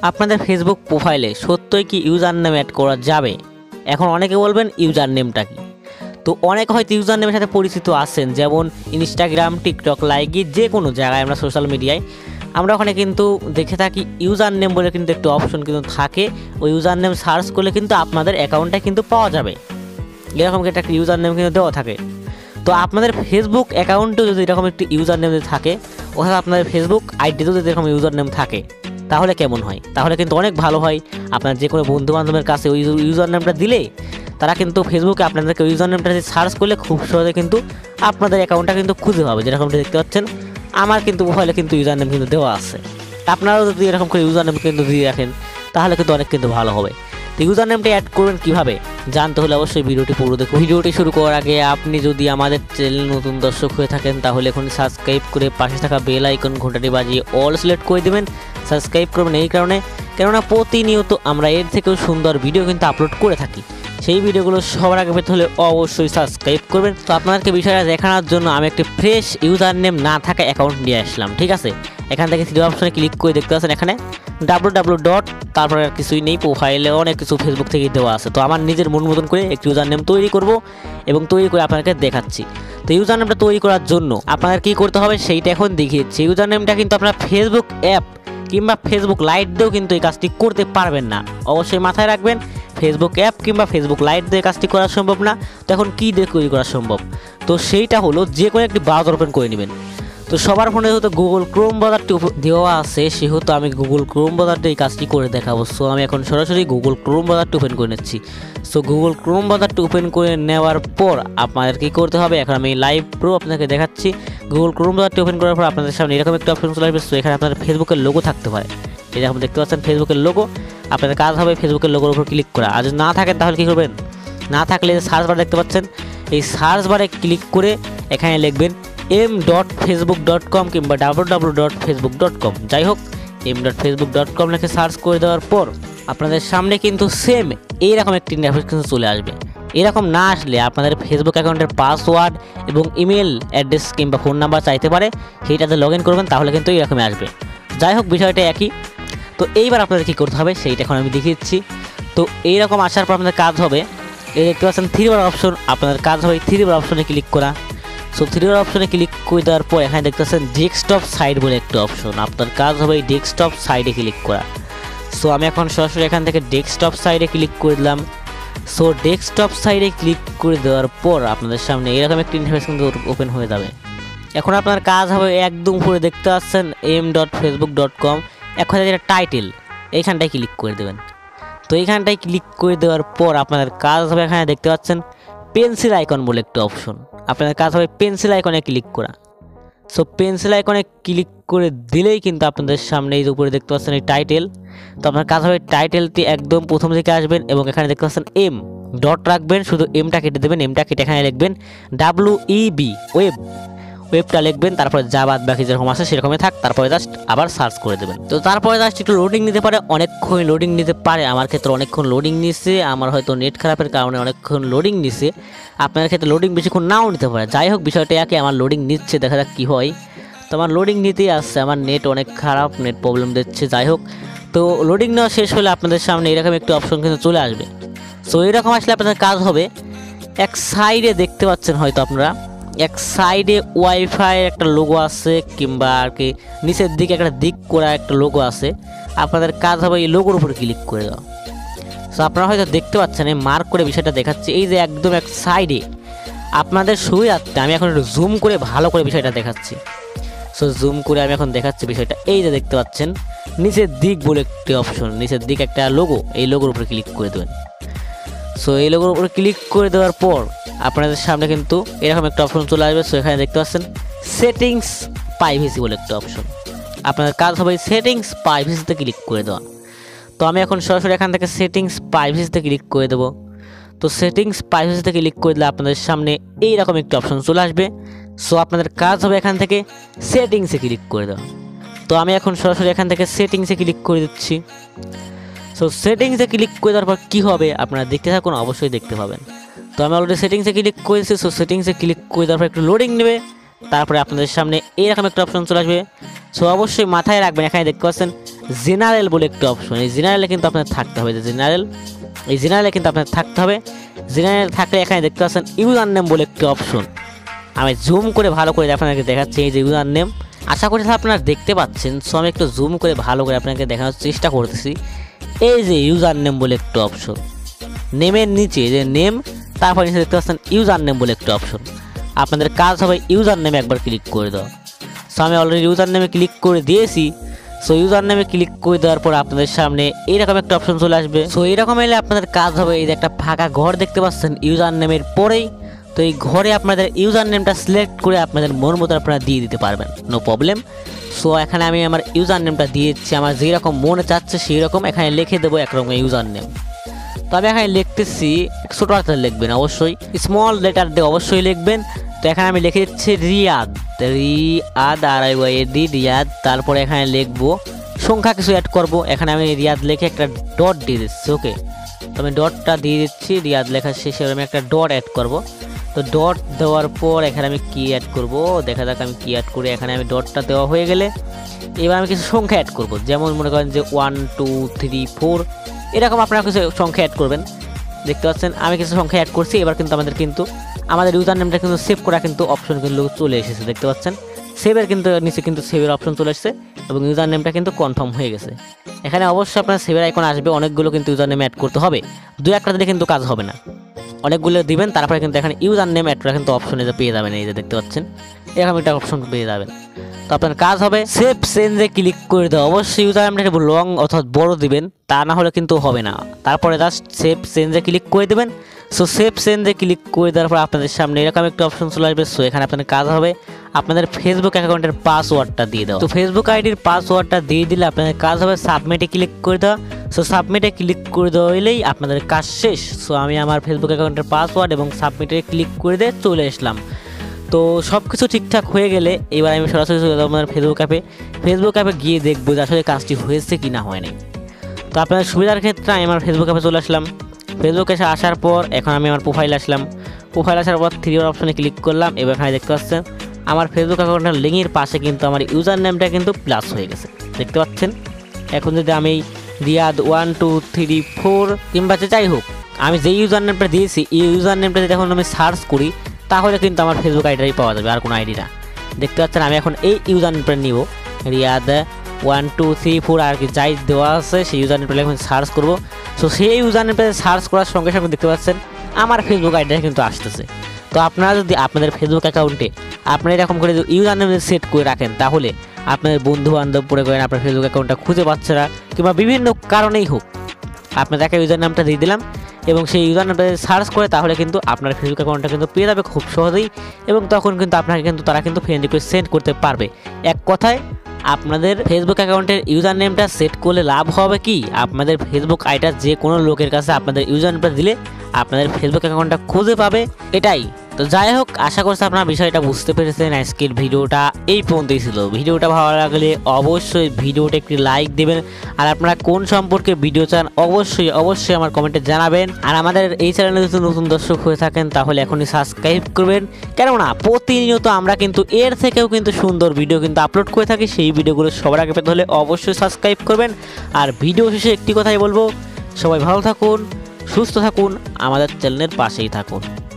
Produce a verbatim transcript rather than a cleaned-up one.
আপনাদের ফেসবুক প্রোফাইলে সত্যই কি ইউজার নেম অ্যাড করা যাবে? এখন অনেকে বলবেন ইউজার নেমটা কি। তো অনেকে হয়তো ইউজার নেমের সাথে পরিচিত আছেন, যেমন ইনস্টাগ্রাম, টিকটক, লাইকি, যে কোনো জায়গায় আমরা সোশ্যাল মিডিয়ায় আমরা ওখানে কিন্তু দেখে থাকি ইউজার নেম বলে কিন্তু একটি অপশন কিন্তু থাকে। ওই ইউজার নেম সার্চ করলে কিন্তু আপনাদের অ্যাকাউন্টটা কিন্তু পাওয়া যাবে, এরকম একটা ইউজার নেম কিন্তু দেওয়া থাকে। তো আপনাদের ফেসবুক অ্যাকাউন্টেও যদি এরকম একটি ইউজার নেম যদি থাকে, অর্থাৎ আপনাদের ফেসবুক আইডিতেও যদি এরকম ইউজার নেম থাকে, তাহলে কেমন হয়? তাহলে কিন্তু অনেক ভালো হয়। আপনার যে কোনো বন্ধু বান্ধবের কাছে ওই ইউজার নেমটা দিলে তারা কিন্তু ফেসবুকে আপনাদেরকে ইউজার নেমটা সার্চ করলে খুব সহজে কিন্তু আপনাদের অ্যাকাউন্টটা কিন্তু খুঁজে পাবে। যেরকমটা দেখতে পাচ্ছেন আমার কিন্তু প্রোফাইলে কিন্তু ইউজার নেম কিন্তু দেওয়া আছে। আপনারাও যদি এরকম করে ইউজার নেম কিন্তু দিয়ে রাখেন তাহলে কিন্তু অনেক কিন্তু ভালো হবে। তো ইউজার নেমটা অ্যাড করবেন কীভাবে জানতে হলে অবশ্যই ভিডিওটি পুরো দেখুন। ভিডিওটি শুরু করার আগে আপনি যদি আমাদের চ্যানেল নতুন দর্শক হয়ে থাকেন তাহলে এখন সাবস্ক্রাইব করে পাশে থাকা বেল আইকন ঘন্টাটি বাজিয়ে অল সিলেক্ট করে দেবেন। সাবস্ক্রাইব করবেন এই কারণে, কেননা প্রতিনিয়ত আমরা এর থেকেও সুন্দর ভিডিও কিন্তু আপলোড করে থাকি। সেই ভিডিওগুলো সবার আগে পেতে হলে অবশ্যই সাবস্ক্রাইব করবেন। তো আপনাদেরকে বিষয়টা দেখানোর জন্য আমি একটি ফ্রেশ ইউজার নেম না থাকা অ্যাকাউন্ট নিয়ে আসলাম, ঠিক আছে। এখান থেকে থ্রি অপশনে ক্লিক করে দেখতে পাচ্ছেন এখানে ডাব্লু ডাব্লু ডট, তারপরে আর কিছুই নেই, প্রোফাইলে অনেক কিছু ফেসবুক থেকে দেওয়া আছে। তো আমার নিজের মন মতন করে একটি ইউজার নেম তৈরি করব এবং তৈরি করে আপনাদেরকে দেখাচ্ছি। তো ইউজার নেমটা তৈরি করার জন্য আপনাদের কী করতে হবে সেইটা এখন দেখিয়েছি। ইউজার নেমটা কিন্তু আপনার ফেসবুক অ্যাপ কিংবা ফেসবুক লাইট দিয়েও কিন্তু এই কাজটি করতে পারবেন না, অবশ্যই মাথায় রাখবেন। ফেসবুক অ্যাপ কিংবা ফেসবুক লাইট দিয়ে কাজটি করা সম্ভব না। তো এখন কী দিয়ে তৈরি করা সম্ভব? তো সেইটা হলো যে কোনো একটি ব্রাউজার ওপেন করে নেবেন। তো সবার ফোনে যেহেতু গুগল ক্রোম ব্রাউজারটি দেওয়া আছে, সেহেতু আমি গুগল ক্রোম ব্রাউজারটি এই কাজটি করে দেখাবো। সো আমি এখন সরাসরি গুগল ক্রোম ব্রাউজারটি ওপেন করে নিচ্ছি। সো গুগল ক্রোম ব্রাউজারটি ওপেন করে নেওয়ার পর আপনাদের কী করতে হবে, এখন আমি লাইভ প্রো আপনাকে দেখাচ্ছি। গুগল ক্রোম ব্রাউজারটি ওপেন করার পর আপনাদের সামনে এরকম একটা অপশন চলে আসবে। সো এখানে আপনাদের ফেসবুকের লোগো থাকতে পারে, এরকম দেখতে পাচ্ছেন ফেসবুকের লোগো। আপনাদের কাজ হবে ফেসবুকের লোগোর উপর ক্লিক করা। আর যদি না থাকেন তাহলে কী করবেন, না থাকলে সার্চ বার দেখতে পাচ্ছেন, এই সার্চ বারে ক্লিক করে এখানে লিখবেন M dot Facebook dot com কিংবা W W dot Facebook dot com, যাই হোক M dot Facebook dot com লিখে সার্চ করে দেওয়ার পর আপনাদের সামনে কিন্তু সেম এইরকম একটি ইন্টারফেস কিন্তু চলে আসবে। এরকম না আসলে আপনাদের ফেসবুক অ্যাকাউন্টের পাসওয়ার্ড এবং ইমেল অ্যাড্রেস কিংবা ফোন নাম্বার চাইতে পারে, সেইটাতে লগ ইন করবেন তাহলে কিন্তু এইরকমই আসবে। যাই হোক বিষয়টা একই। তো এইবার আপনাদের কী করতে হবে সেইটা এখন আমি দেখিয়েছি। তো এইরকম আসার পর আপনাদের কাজ হবে, এই দেখতে পাচ্ছেন থ্রি বার অপশন, আপনাদের কাজ হবে থ্রি বার অপশনে ক্লিক করা। সো থ্রি বার অপশনে ক্লিক করে দেওয়ার পর এখানে দেখতে পাচ্ছেন ডেস্কটপ সাইড বলে একটা অপশন, আপনার কাজ হবে এই ডেস্কটপ সাইডে ক্লিক করা। সো আমি এখন সরাসরি এখান থেকে ডেস্কটপ সাইডে ক্লিক করে দিলাম। সো ডেস্কটপ সাইডে ক্লিক করে দেওয়ার পর আপনাদের সামনে এরকম একটি ইন্টারফেস কিন্তু ওপেন হয়ে যাবে। এখন আপনার কাজ হবে একদম উপরে দেখতে পাচ্ছেন M dot Facebook dot com, এখন যেটা টাইটেল এইখানটায় ক্লিক করে দেবেন। তো এইখানটায় ক্লিক করে দেওয়ার পর আপনাদের কাজ হবে এখানে দেখতে পাচ্ছেন পেন্সিল আইকন বলে একটা অপশন, আপনাদের কাজ হবে পেন্সিল আইকনে ক্লিক করা। সো পেন্সিল আইকনে ক্লিক করে দিলেই কিন্তু আপনাদের সামনে এই উপরে দেখতে পাচ্ছেন এই টাইটেল। তো আপনার কাজ হবে টাইটেলটি একদম প্রথম দিকে আসবেন এবং এখানে দেখতে পাচ্ছেন এম ডট রাখবেন, শুধু এমটা কেটে দেবেন, এমটা কেটে এখানে লিখবেন ডাব্লু ই বি ওয়েব, ওয়েবটা লিখবেন, তারপরে যা বাদ বাকি যেরকম আছে সেরকমই থাক, তারপরে জাস্ট আবার সার্চ করে দেবেন। তো তারপরে জাস্ট একটু লোডিং নিতে পারে, অনেকক্ষণ লোডিং নিতে পারে। আমার ক্ষেত্রে অনেকক্ষণ লোডিং নিচ্ছে, আমার হয়তো নেট খারাপের কারণে অনেকক্ষণ লোডিং নিচ্ছে, আপনার ক্ষেত্রে লোডিং বেশিক্ষণ নাও নিতে পারে। যাই হোক বিষয়টা একই, আমার লোডিং নিচ্ছে, দেখা যাক কী হয়। তো আমার লোডিং নিতেই আসছে, আমার নেট অনেক খারাপ, নেট প্রবলেম দিচ্ছে। যাই হোক, তো লোডিং নেওয়া শেষ হলে আপনাদের সামনে এরকম একটি অপশন কিন্তু চলে আসবে। সো এরকম আসলে আপনাদের কাজ হবে এক সাইডে দেখতে পাচ্ছেন হয়তো আপনারা এক সাইডে ওয়াইফাই একটা লোগো আছে কিংবা আর কি নিচের দিকে একটা দিক করা একটা লোগো আছে, আপনাদের কাজ হবে এই লোগোর উপরে ক্লিক করে দেওয়া। সো আপনারা হয়তো দেখতে পাচ্ছেন, এই মার্ক করে বিষয়টা দেখাচ্ছি, এই যে একদম এক সাইডে আপনাদের সুবিধার্থে আমি এখন একটু জুম করে ভালো করে বিষয়টা দেখাচ্ছি। সো জুম করে আমি এখন দেখাচ্ছি বিষয়টা, এই যে দেখতে পাচ্ছেন নিচের দিক বলে একটি অপশন, নিচের দিক একটা লোগো, এই লোগোর উপরে ক্লিক করে দেবেন। সো এই লোগোর উপরে ক্লিক করে দেওয়ার পর আপনাদের সামনে কিন্তু এরকম একটা অপশন চলে আসবে। সো এখানে দেখতে পাচ্ছেন সেটিংস প্রাইভেসি বলে একটা অপশন, আপনাদের কাজ হবে সেটিংস প্রাইভেসিতে ক্লিক করে দেওয়া। তো আমি এখন সরাসরি এখান থেকে সেটিংস প্রাইভেসিতে ক্লিক করে দেবো। তো সেটিংস প্রাইভেসিতে ক্লিক করে দিলে আপনাদের সামনে এইরকম একটা অপশন চলে আসবে। সো আপনাদের কাজ হবে এখান থেকে সেটিংসে ক্লিক করে দেওয়া। তো আমি এখন সরাসরি এখান থেকে সেটিংসে ক্লিক করে দিচ্ছি। সো সেটিংসে ক্লিক করে দেওয়ার পর কী হবে আপনারা দেখতে থাকুন, অবশ্যই দেখতে পাবেন। তো আমি অলরেডি সেটিংসে ক্লিক করেছি। সো সেটিংসে ক্লিক করে দেওয়ার পর একটু লোডিং নেবে, তারপরে আপনাদের সামনে এইরকম একটা অপশন চলে আসবে। সো অবশ্যই মাথায় রাখবেন, এখানে দেখতে পাচ্ছেন জেনারেল বলে একটা অপশন, এই জেনারেলে কিন্তু আপনার থাকতে হবে, জেনারেল এই জেনারেলে কিন্তু আপনার থাকতে হবে। জেনারেল থাকলে এখানে দেখতে পাচ্ছেন ইউজার নেম বলে একটা অপশন। আমি জুম করে ভালো করে আপনাকে দেখাচ্ছি, এই যে ইউজার নেম, আশা করি আপনারা দেখতে পাচ্ছেন। সো আমি একটু জুম করে ভালো করে আপনাকে দেখানোর চেষ্টা করতেছি। এই যে ইউজার নেম বলে একটা অপশন, নেমের নিচে যে নেম, তারপর নিচে দেখতে পাচ্ছেন ইউজার নেম বলে একটা অপশন। আপনাদের কাজ হবে ইউজার নেমে একবার ক্লিক করে দেওয়া। সো আমি অলরেডি ইউজার নেমে ক্লিক করে দিয়েছি। সো ইউজার নেমে ক্লিক করে দেওয়ার পর আপনাদের সামনে এইরকম একটা অপশন চলে আসবে। সো এইরকম এলে আপনাদের কাজ হবে, এই যে একটা ফাঁকা ঘর দেখতে পাচ্ছেন ইউজার নেমের পরেই, তো এই ঘরে আপনাদের ইউজার নেমটা সিলেক্ট করে আপনাদের মন মতো আপনারা দিয়ে দিতে পারবেন, নো প্রবলেম। সো এখানে আমি আমার ইউজার নেমটা দিয়ে দিচ্ছি, আমার যেরকম মনে চাচ্ছে সেই রকম এখানে লিখে দেবো একরকম ইউজার নেম। তো আমি এখানে লিখতেছি, ছোটো হাতের লিখবেন অবশ্যই, স্মল লেটার দিয়ে অবশ্যই লিখবেন। তো এখানে আমি লিখে দিচ্ছি Riyad, Riyad R I Y D Riyad. তারপরে এখানে লিখবো সংখ্যা কিছু অ্যাড করব, এখানে আমি রিয়াদ লিখে একটা ডট দিয়ে দিচ্ছি। ওকে, তো আমি ডটটা দিয়ে দিচ্ছি, রিয়াদ লেখার শেষে আমি একটা ডট অ্যাড করব। তো ডট দেওয়ার পর এখানে আমি কি অ্যাড করব, দেখা যাক আমি কি অ্যাড করি। এখানে আমি ডটটা দেওয়া হয়ে গেলে এবার আমি কিছু সংখ্যা অ্যাড করব, যেমন মনে করেন যে ওয়ান টু থ্রি ফোর এরকম আপনারা কিছু সংখ্যা অ্যাড করবেন। দেখতে পাচ্ছেন আমি কিছু সংখ্যা অ্যাড করছি। এবার কিন্তু আমাদের কিন্তু আমাদের ইউজার নেমটা কিন্তু সেভ করা কিন্তু অপশন কিন্তু চলে এসেছে, দেখতে পাচ্ছেন সেভের কিন্তু নিচে কিন্তু সেভের অপশন চলে এসেছে এবং ইউজার নেমটা কিন্তু কনফার্ম হয়ে গেছে। এখানে অবশ্যই আপনার সেভের আইকন আসবে, অনেকগুলো কিন্তু ইউজার নেম অ্যাড করতে হবে, দু একটা দিলে কিন্তু কাজ হবে না, অনেকগুলো দিবেন। তারপরে কিন্তু এখানে ইউজার নেম অ্যাড করা কিন্তু অপশন এসে পেয়ে যাবেন, এই যে দেখতে পাচ্ছেন এরকম একটা অপশন পেয়ে যাবেন। তো আপনার কাজ হবে সেভ চেঞ্জে ক্লিক করে দেওয়া। অবশ্যই ইউজার নেমটা একটু লং অর্থাৎ বড় দিবেন, তা না হলে কিন্তু হবে না। তারপরে জাস্ট সেভ চেঞ্জে ক্লিক করে দেবেন। সো সেভ চেঞ্জে ক্লিক করে দেওয়ার পর আপনাদের সামনে এরকম একটা অপশন চলে আসবে। সো এখানে আপনাদের কাজ হবে আপনাদের ফেসবুক অ্যাকাউন্টের পাসওয়ার্ডটা দিয়ে দেওয়া। তো ফেসবুক আইডির পাসওয়ার্ডটা দিয়ে দিলে আপনাদের কাজ হবে সাবমিটে ক্লিক করে দেওয়া। সো সাবমিটে ক্লিক করে দেওয়া হলেই আপনাদের কাজ শেষ। সো আমি আমার ফেসবুক অ্যাকাউন্টের পাসওয়ার্ড এবং সাবমিটে ক্লিক করে দিয়ে চলে আসলাম। তো সব কিছু ঠিকঠাক হয়ে গেলে এবার আমি সরাসরি চলে যাবো আমার ফেসবুক অ্যাপে। ফেসবুক অ্যাপে গিয়ে দেখবো যে আসলে কাজটি হয়েছে কি না হয়নি। তো আপনাদের সুবিধার ক্ষেত্রে আমি আমার ফেসবুক অ্যাপে চলে আসলাম। ফেসবুকে এসে আসার পর এখন আমি আমার প্রোফাইল আসলাম। প্রোফাইল আসার পর থ্রি অপশনে ক্লিক করলাম। এবার এখানে দেখতে পাচ্ছেন আমার ফেসবুক অ্যাকাউন্টের লিঙ্কের পাশে কিন্তু আমার ইউজার নেমটা কিন্তু প্লাস হয়ে গেছে, দেখতে পাচ্ছেন। এখন যদি আমি Riyad one two three four কিংবা যাই হোক আমি যেই ইউজার নেমটা দিয়েছি এই ইউজার নেমটা যদি এখন আমি সার্চ করি তাহলে কিন্তু আমার ফেসবুক আইডিটাই পাওয়া যাবে, আর কোনো আইডি না। দেখতে পাচ্ছেন আমি এখন এই ইউজার নেমটা নিব, Riyad one two three four আর কি যাই দেওয়া আছে সেই ইউজার নেমটা এখন সার্চ করবো। সো সেই ইউজার নেমটা সার্চ করার সঙ্গে সঙ্গে দেখতে পাচ্ছেন আমার ফেসবুক আইডিটা কিন্তু আসতেছে। তো আপনারা যদি আপনাদের ফেসবুক অ্যাকাউন্টে আপনারা এরকম করে ইউজার নেম সেট করে রাখেন তাহলে আপনাদের বন্ধু বান্ধব পরে করেন আপনার ফেসবুক অ্যাকাউন্টটা খুঁজে পাচ্ছে না কিংবা বিভিন্ন কারণেই হোক, আপনাদেরকে ইউজার নামটা দিয়ে দিলাম এবং সেই ইউজার নামটা সার্চ করে তাহলে কিন্তু আপনার ফেসবুক অ্যাকাউন্টটা কিন্তু পেয়ে যাবে খুব সহজেই এবং তখন কিন্তু আপনাকে কিন্তু তারা কিন্তু ফ্রেন্ড রিকোয়েস্ট সেন্ড করতে পারবে। এক কথায় আপনাদের ফেসবুক অ্যাকাউন্টের ইউজার নেমটা সেট করলে লাভ হবে কি, আপনাদের ফেসবুক আইডিটা যে কোনো লোকের কাছে আপনাদের ইউজার নেমটা দিলে আপনাদের ফেসবুক অ্যাকাউন্টটা খুঁজে পাবে, এটাই। তো যাই হোক আশা করছি আপনারা বিষয়টা বুঝতে পেরেছেন। আজকের ভিডিওটা এই পর্যন্তই ছিল। ভিডিওটা ভালো লাগলে অবশ্যই ভিডিওটা একটি লাইক দেবেন আর আপনারা কোন সম্পর্কে ভিডিও চান অবশ্যই অবশ্যই আমার কমেন্টে জানাবেন। আর আমাদের এই চ্যানেলে যদি নতুন দর্শক হয়ে থাকেন তাহলে এখনই সাবস্ক্রাইব করবেন, কেননা প্রতিনিয়ত আমরা কিন্তু এর থেকেও কিন্তু সুন্দর ভিডিও কিন্তু আপলোড করে থাকি। সেই ভিডিওগুলো সবার আগে পেতে হলে অবশ্যই সাবস্ক্রাইব করবেন। আর ভিডিও শেষে একটি কথাই বলবো, সবাই ভালো থাকুন, সুস্থ থাকুন, আমাদের চ্যানেলের পাশেই থাকুন।